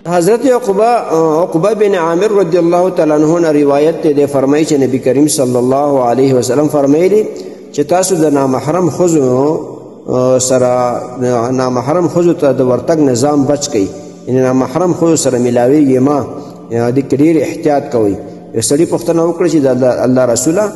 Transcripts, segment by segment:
حضرت عقبہ بن عامر رضی اللہ تعالی عنہ نے روایت ته فرمایي چې نبی کریم صلی الله علیه وسلم فرمایلی چې تاسو د نامحرم خزو سره نامحرم خزو ته د ورتګ نظام بچ کړئ، یعنی نامحرم خزو سره ملاویږي ما د ډېر احتیاط کوئ. یو سړي پوښتنه وکړه چې د الله رسوله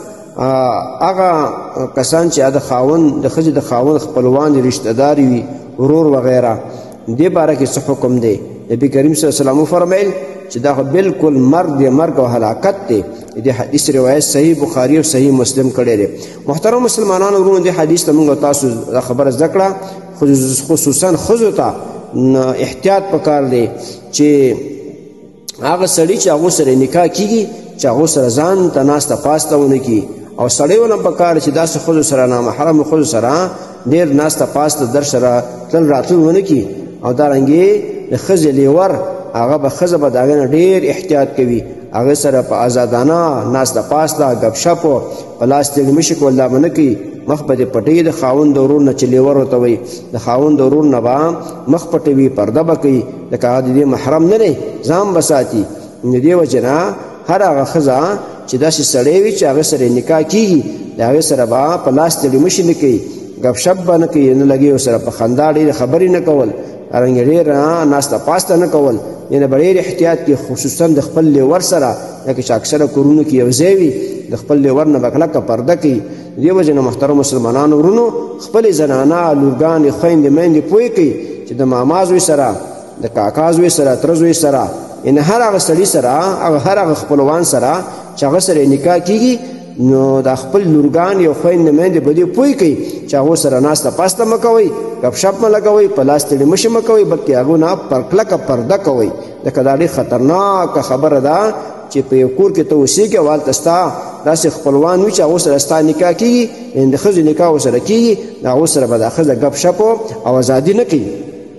هغه کسان چې د خاوند د ښځې د خاوند خپلوان رشتہ دار وي ورور وغیره دې باره کې څه حکم دی؟ نبی کریم صلی الله علیه وسلم فرمایل چې دا بالکل مرګ او هلاکت دی. دې حدیث روایت صحیح بخاری او صحیح مسلم کړی دی. محترم مسلمانانو ورونو، دې حدیث ته موږ تاسو خبره زده کړه، خصوصا ښځو ته احتیاط پکار دی چې هغه سړي چې هغو سره نکاح کیږي چې هغو سره ځان ته ناسته پاسته ونه کړي، او سړی ولم پکار چې داسې ښځو سره نامحرمو ښځو سره ډېر ناسته پاسته در سره تل راتلل ونه کړي. او دارنګې د ښځې لیور هغه به ښځه به د هغې نه ډېر احتیاط کوي، هغې سره په ازادانه ناسته پاسته ګپ شپو په لاس تېړې مشي کول دا به نه کوي. مخ به دې پټوي د خاوند د ورور نه چې لیور ورته وایي، د خاوند د ورور نه به مخ پټوي، پرده به کوي، لکه هغه د دې محرم نه دی، ځان به ساتي. د دې وجې نه هر هغه ښځه چې داسې سړی وي چې هغې سره نکاح کېږي د هغې سره به په لاس تېړې مشي نه کوي، ګپ شپ به نه کوي، نه لګي ورسره په خندا ډېرې خبرې نه کول، ارنګ ډېر ناسته پاسته نه کول، یعنې به ډېر احتیاط کې خصوصا د خپل لیور سره، لکه چې اکثره کورونو کې یو ځای وي د خپل لیور نه به کلکه پرده کوي. دې وجې نه محترم مسلمانانو ورونو، خپلې زنانه لورګانې خویندې میندې پوه کړئ چې د ماما زوی سره د کاکا زوی سره تره زوی سره، یعنې هر هغه سړي سره هر هغه خپلوان سره چې هغه سره نکاح کېږي نو د خپل لورګان یو خویندې میندې به دې پوه کړئ چې هغو سره ناسته پاسته مه کوئ، ګپ شپ مه لګوئ، په لاس تېړې مشي مه کوئ، بلکې هغو نه پر کلکه پرده کوئ. ځکه دا ډېر خطرناکه خبره ده چې په یو کور کې ته اوسېږې او هلته ستا داسې خپلوان وي چې هغو سره ستا نکاح کېږي، یعنې د ښځو نکاح ورسره کېږي، د هغو سره به دا ښځه ګپ شپ او ازادي نه کوي.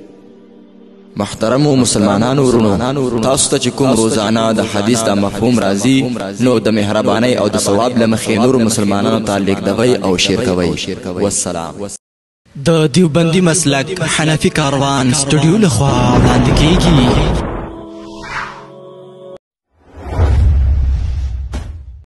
محترمو مسلمانانو ورونو، تاسو ته چې کوم روزانه د حدیث د مفهوم راځي نو د مهربانۍ او د ثواب له مخې نورو مسلمانانو ته لیږدوئ او شیر کوئ. والسلام. د دیوبندي مسلک حنفي کاروان سټوډیو لخوا وړاندې کیږي.